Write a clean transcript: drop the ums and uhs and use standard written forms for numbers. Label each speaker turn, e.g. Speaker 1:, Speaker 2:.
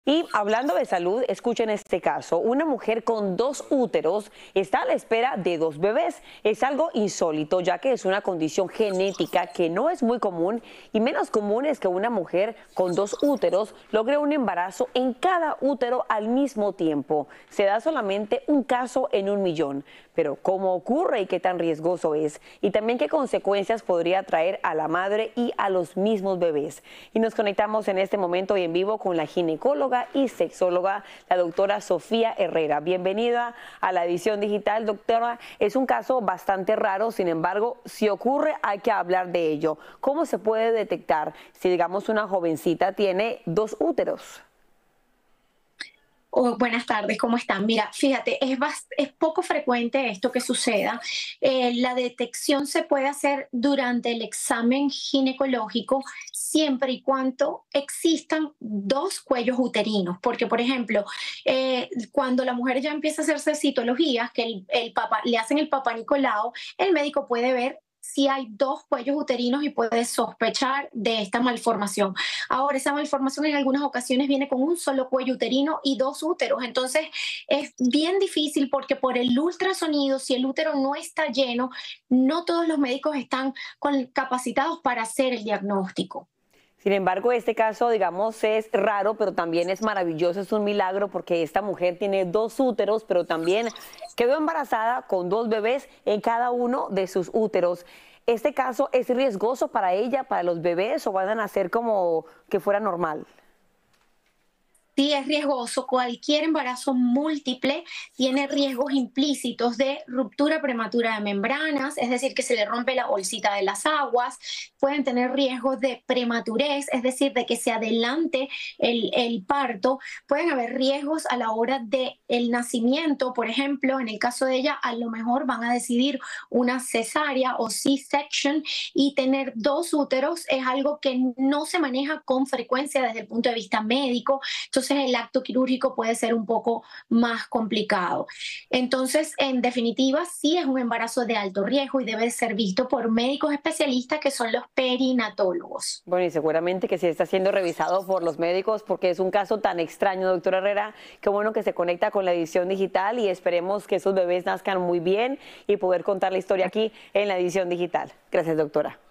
Speaker 1: Y hablando de salud, escuchen este caso. Una mujer con dos úteros está a la espera de dos bebés. Es algo insólito, ya que es una condición genética que no es muy común y menos común es que una mujer con dos úteros logre un embarazo en cada útero al mismo tiempo. Se da solamente un caso en 1.000.000. Pero ¿cómo ocurre y qué tan riesgoso es? Y también qué consecuencias podría traer a la madre y a los mismos bebés. Y nos conectamos en este momento y en vivo con la ginecóloga y sexóloga, la doctora Sofía Herrera. Bienvenida a la edición digital, doctora. Es un caso bastante raro, sin embargo, si ocurre hay que hablar de ello. ¿Cómo se puede detectar si, digamos, una jovencita tiene dos úteros?
Speaker 2: Buenas tardes, ¿cómo están? Mira, fíjate, es poco frecuente esto que suceda. La detección se puede hacer durante el examen ginecológico siempre y cuando existan dos cuellos uterinos, porque, por ejemplo, cuando la mujer ya empieza a hacerse citologías, que le hacen el papá Nicolau, el médico puede ver si hay dos cuellos uterinos y puede sospechar de esta malformación. Ahora, esa malformación en algunas ocasiones viene con un solo cuello uterino y dos úteros. Entonces, es bien difícil porque por el ultrasonido, si el útero no está lleno, no todos los médicos están capacitados para hacer el diagnóstico.
Speaker 1: Sin embargo, este caso, digamos, es raro, pero también es maravilloso, es un milagro porque esta mujer tiene dos úteros, pero también quedó embarazada con dos bebés en cada uno de sus úteros. ¿Este caso es riesgoso para ella, para los bebés, o van a nacer como que fuera normal?
Speaker 2: Sí, es riesgoso. Cualquier embarazo múltiple tiene riesgos implícitos de ruptura prematura de membranas, es decir, que se le rompe la bolsita de las aguas. Pueden tener riesgos de prematurez, es decir, de que se adelante el parto. Pueden haber riesgos a la hora del nacimiento. Por ejemplo, en el caso de ella, a lo mejor van a decidir una cesárea o C-section, y tener dos úteros es algo que no se maneja con frecuencia desde el punto de vista médico. Entonces el acto quirúrgico puede ser un poco más complicado. Entonces, en definitiva, sí es un embarazo de alto riesgo y debe ser visto por médicos especialistas que son los perinatólogos.
Speaker 1: Bueno, y seguramente que sí está siendo revisado por los médicos porque es un caso tan extraño, doctora Herrera. Qué bueno que se conecta con la edición digital y esperemos que esos bebés nazcan muy bien y poder contar la historia aquí en la edición digital. Gracias, doctora.